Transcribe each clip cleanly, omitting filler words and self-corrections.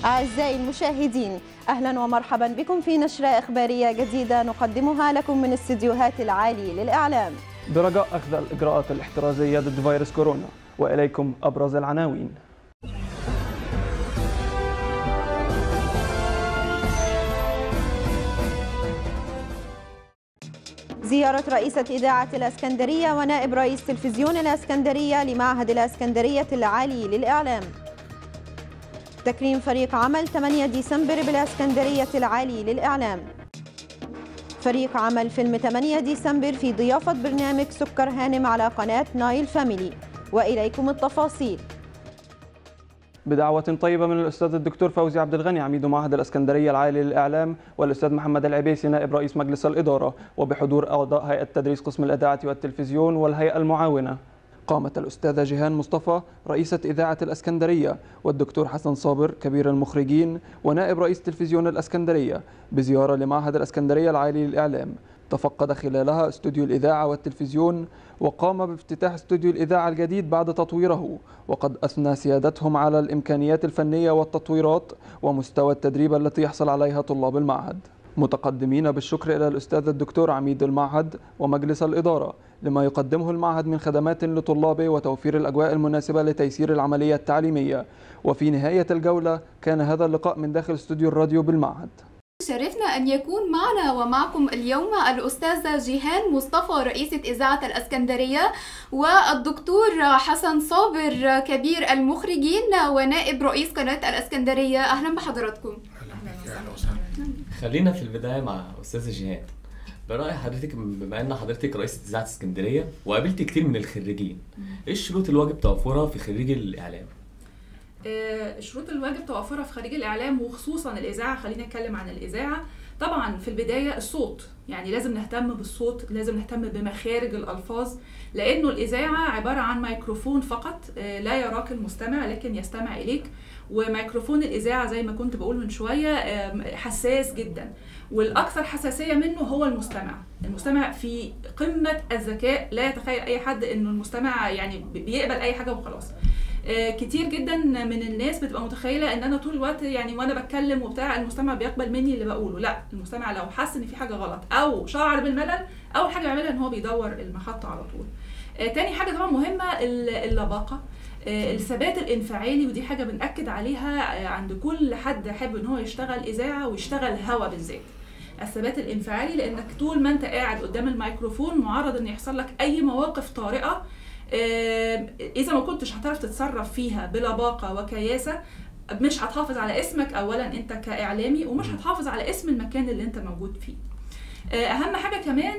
أعزائي المشاهدين، أهلا ومرحبا بكم في نشرة إخبارية جديدة نقدمها لكم من استديوهات العالي للإعلام. برجاء أخذ الإجراءات الاحترازية ضد فيروس كورونا، وإليكم أبرز العناوين. زيارة رئيسة إذاعة الإسكندرية ونائب رئيس تلفزيون الإسكندرية لمعهد الإسكندرية العالي للإعلام. تكريم فريق عمل 8 ديسمبر بالإسكندرية العالي للإعلام. فريق عمل فيلم 8 ديسمبر في ضيافة برنامج سكر هانم على قناة نايل فاميلي، وإليكم التفاصيل. بدعوة طيبة من الأستاذ الدكتور فوزي عبد الغني عميد معهد الإسكندرية العالي للإعلام، والأستاذ محمد العبيسي نائب رئيس مجلس الإدارة، وبحضور أعضاء هيئة تدريس قسم الإذاعة والتلفزيون والهيئة المعاونة، قامت الأستاذة جيهان مصطفى رئيسة إذاعة الإسكندرية والدكتور حسن صابر كبير المخرجين ونائب رئيس تلفزيون الإسكندرية بزيارة لمعهد الإسكندرية العالي للإعلام، تفقد خلالها استوديو الإذاعة والتلفزيون، وقام بافتتاح استوديو الإذاعة الجديد بعد تطويره، وقد أثنى سيادتهم على الإمكانيات الفنية والتطويرات ومستوى التدريب التي يحصل عليها طلاب المعهد، متقدمين بالشكر إلى الأستاذ الدكتور عميد المعهد ومجلس الإدارة لما يقدمه المعهد من خدمات لطلابه وتوفير الأجواء المناسبة لتيسير العملية التعليمية. وفي نهاية الجولة كان هذا اللقاء من داخل استوديو الراديو بالمعهد. شرفنا أن يكون معنا ومعكم اليوم الأستاذة جيهان مصطفى رئيسة إذاعة الإسكندرية والدكتور حسن صابر كبير المخرجين ونائب رئيس قناة الإسكندرية. أهلا بحضراتكم. أهلا وسهلا. خلينا في البداية مع أستاذة جيهان، برأي حضرتك بما أن حضرتك رئيسة إذاعة اسكندرية وقابلت كتير من الخريجين، إيه الشروط الواجب توفرها في خريج الإعلام؟ شروط الواجب توفرها في خريج الإعلام وخصوصا الإذاعة. خلينا نتكلم عن الإذاعة. طبعا في البداية الصوت، يعني لازم نهتم بالصوت، لازم نهتم بمخارج الألفاظ، لأنه الإذاعة عبارة عن ميكروفون فقط لا يراك المستمع لكن يستمع إليك، وميكروفون الإذاعة زي ما كنت بقول من شوية حساس جدا، والأكثر حساسية منه هو المستمع. المستمع في قمة الذكاء، لا يتخيل أي حد إنه المستمع يعني بيقبل أي حاجة وخلاص. كتير جدا من الناس بتبقى متخيله ان انا طول الوقت يعني وانا بتكلم وبتاع المستمع بيقبل مني اللي بقوله. لا، المستمع لو حس ان في حاجه غلط او شعر بالملل، اول حاجه يعملها ان هو بيدور المحطه على طول. تاني حاجه طبعا مهمه اللباقه، الثبات الانفعالي، ودي حاجه بنأكد عليها عند كل حد حابب ان هو يشتغل اذاعه ويشتغل هوا بالذات. الثبات الانفعالي، لانك طول ما انت قاعد قدام الميكروفون معرض ان يحصل لك اي مواقف طارئه إذا ما كنتش هتعرف تتصرف فيها بلباقة وكياسة، مش هتحافظ على اسمك أولا أنت كإعلامي، ومش هتحافظ على اسم المكان اللي أنت موجود فيه. أهم حاجة كمان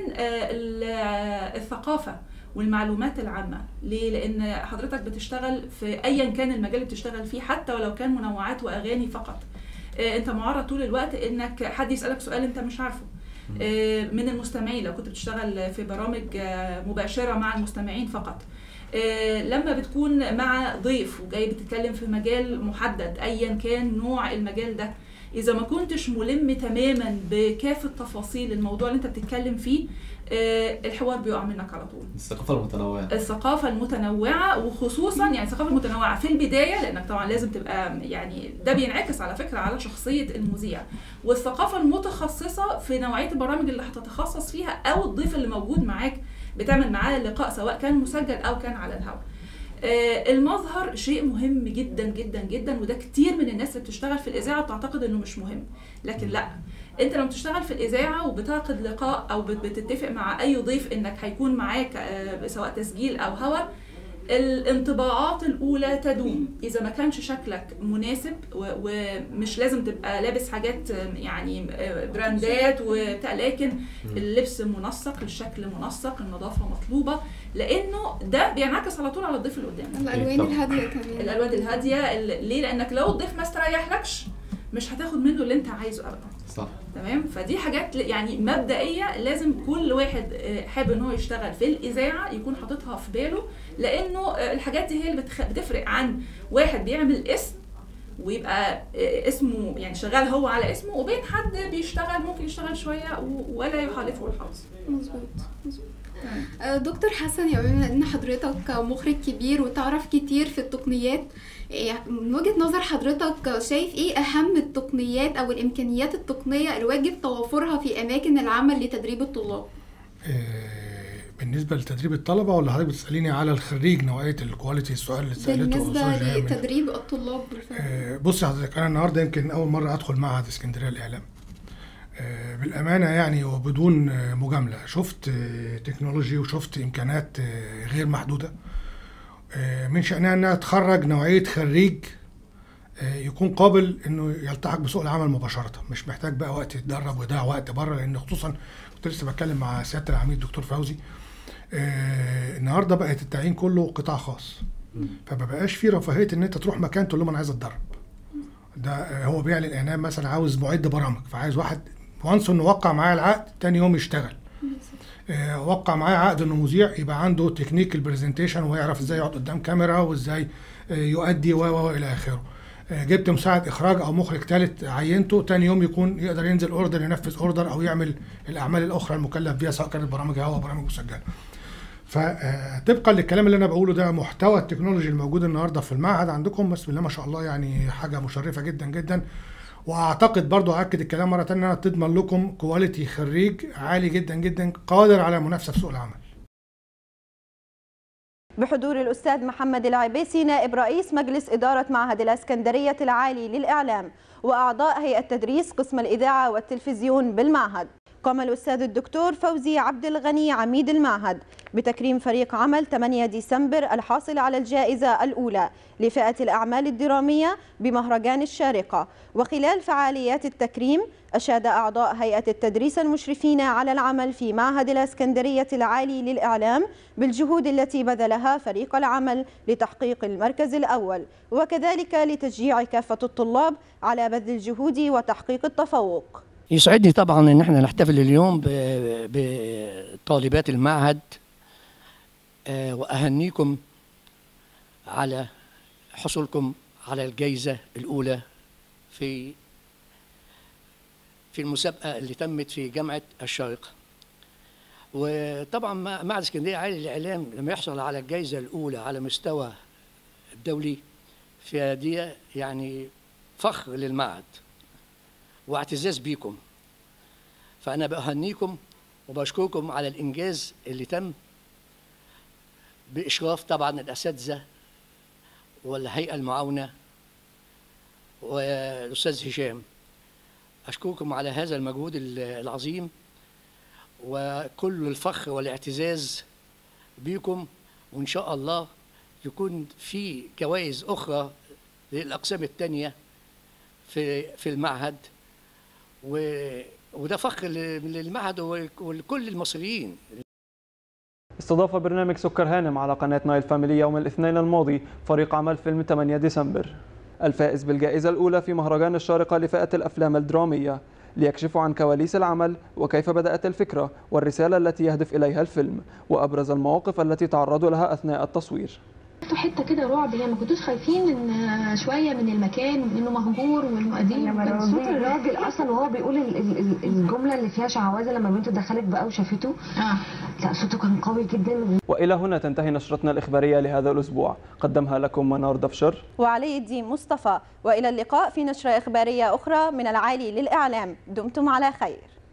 الثقافة والمعلومات العامة. ليه؟ لأن حضرتك بتشتغل في أيا كان المجال اللي بتشتغل فيه، حتى ولو كان منوعات وأغاني فقط، أنت معرض طول الوقت إنك حد يسألك سؤال أنت مش عارفه من المستمعين، لو كنت بتشتغل في برامج مباشرة مع المستمعين فقط. لما بتكون مع ضيف وجاي بتتكلم في مجال محدد ايا كان نوع المجال ده، اذا ما كنتش ملم تماما بكافة تفاصيل الموضوع اللي انت بتتكلم فيه، الحوار بيقع منك على طول. الثقافة المتنوعة وخصوصا يعني الثقافة المتنوعة في البداية، لانك طبعا لازم تبقى يعني ده بينعكس على فكرة على شخصية المذيع، والثقافة المتخصصة في نوعية البرامج اللي هتتخصص فيها او الضيف اللي موجود معاك بتعمل معاه اللقاء سواء كان مسجل او كان على الهواء. المظهر شيء مهم جدا جدا جدا، وده كتير من الناس اللي بتشتغل في الإذاعة بتعتقد انه مش مهم، لكن لا، انت لما بتشتغل في الإذاعة وبتعقد لقاء او بتتفق مع اي ضيف انك هيكون معاك سواء تسجيل او هوا، الانطباعات الأولى تدوم. إذا ما كانش شكلك مناسب ومش لازم تبقى لابس حاجات يعني براندات وبتاع، لكن اللبس منسق، الشكل منسق، النظافة مطلوبة، لأنه ده بينعكس على طول على الضيف اللي قدامك. الألوان الهادية كمان. الألوان الهادية ليه؟ لأنك لو الضيف ما استريحلكش مش هتاخد منه اللي انت عايزه ابدا. صح. تمام. فدي حاجات يعني مبدئيه لازم كل واحد حابب ان هو يشتغل في الاذاعه يكون حاططها في باله، لانه الحاجات دي هي اللي بتفرق عن واحد بيعمل اسم ويبقى اسمه يعني شغال هو على اسمه، وبين حد بيشتغل ممكن يشتغل شويه ولا يخالفه الحظ. مظبوط. دكتور حسن، يعني بما ان حضرتك مخرج كبير وتعرف كتير في التقنيات، من وجهة نظر حضرتك شايف ايه اهم التقنيات او الامكانيات التقنية الواجب توفرها في اماكن العمل لتدريب الطلاب؟ بالنسبة لتدريب الطلبة ولا حضرتك بتسأليني على الخريج نوعية الكواليتي السؤال اللي سألته؟ بالنسبة لتدريب الطلاب بالفعل. بصي حضرتك، أنا النهاردة يمكن أول مرة أدخل معهد اسكندرية للإعلام. بالأمانة يعني وبدون مجاملة، شفت تكنولوجي وشفت إمكانات غير محدودة من شأنها أنها تخرج نوعية خريج يكون قابل أنه يلتحق بسوق العمل مباشرة، مش محتاج بقى وقت يتدرب ويضيع وقت بره. لأن خصوصا كنت لسه بتكلم مع سيادة العميد دكتور فوزي، النهارده بقت التعيين كله قطاع خاص، فما بقاش في رفاهية ان انت تروح مكان تقول لهم انا عايز اتدرب. ده هو بيعلن اعلان مثلا عاوز معد برامج، فعايز واحد وانس انه وقع معاه العقد تاني يوم يشتغل. وقع معاه عقد انه مذيع، يبقى عنده تكنيك البرزنتيشن ويعرف ازاي يقعد قدام كاميرا وازاي يؤدي و الى اخره. جبت مساعد اخراج او مخرج ثالث عينته، تاني يوم يكون يقدر ينزل اوردر، ينفذ اوردر او يعمل الاعمال الاخرى المكلف بيها سواء كانت برامج هوا او برامج مسجله. فطبقا للكلام اللي انا بقوله ده، محتوى التكنولوجي الموجود النهارده في المعهد عندكم بسم الله ما شاء الله يعني حاجه مشرفه جدا جدا. واعتقد برضو اكد الكلام مره ثانيه انها تضمن لكم كواليتي خريج عالي جدا جدا قادر على المنافسه في سوق العمل. بحضور الأستاذ محمد العبيسي نائب رئيس مجلس إدارة معهد الإسكندرية العالي للإعلام وأعضاء هيئة تدريس قسم الإذاعة والتلفزيون بالمعهد، قام الأستاذ الدكتور فوزي عبد الغني عميد المعهد بتكريم فريق عمل 8 ديسمبر الحاصل على الجائزة الأولى لفئة الأعمال الدرامية بمهرجان الشارقة. وخلال فعاليات التكريم أشاد أعضاء هيئة التدريس المشرفين على العمل في معهد الإسكندرية العالي للإعلام بالجهود التي بذلها فريق العمل لتحقيق المركز الأول، وكذلك لتشجيع كافة الطلاب على بذل الجهود وتحقيق التفوق. يسعدني طبعا ان احنا نحتفل اليوم بطالبات المعهد، واهنيكم على حصولكم على الجائزة الأولى في المسابقة اللي تمت في جامعة الشارقة. وطبعا معهد اسكندرية العالي للإعلام لما يحصل على الجائزة الأولى على مستوى الدولي فدي يعني فخر للمعهد واعتزاز بيكم. فأنا بأهنيكم وبشكركم على الإنجاز اللي تم بإشراف طبعا الأساتذة والهيئة المعاونة والأستاذ هشام. أشكركم على هذا المجهود العظيم وكل الفخر والاعتزاز بيكم، وإن شاء الله يكون في جوائز أخرى للأقسام التانية في المعهد، وده فخر للمعهد ولكل المصريين. استضاف برنامج سكر هانم على قناة نايل فاميلي يوم الاثنين الماضي فريق عمل فيلم 8 ديسمبر الفائز بالجائزة الأولى في مهرجان الشارقة لفئة الأفلام الدرامية، ليكشفوا عن كواليس العمل وكيف بدأت الفكرة والرسالة التي يهدف إليها الفيلم وأبرز المواقف التي تعرضوا لها أثناء التصوير. حته كده رعب، يعني ما كنتوش خايفين ان شويه من المكان انه مهجور والمؤذين؟ صوت الراجل اصلا وهو بيقول الجمله اللي فيها شعوذه لما بنته دخلت بقى وشافته، لا صوته كان قوي جدا. والى هنا تنتهي نشرتنا الاخباريه لهذا الاسبوع، قدمها لكم منار دفشر وعلي الدين مصطفى، والى اللقاء في نشره اخباريه اخرى من العالي للاعلام. دمتم على خير.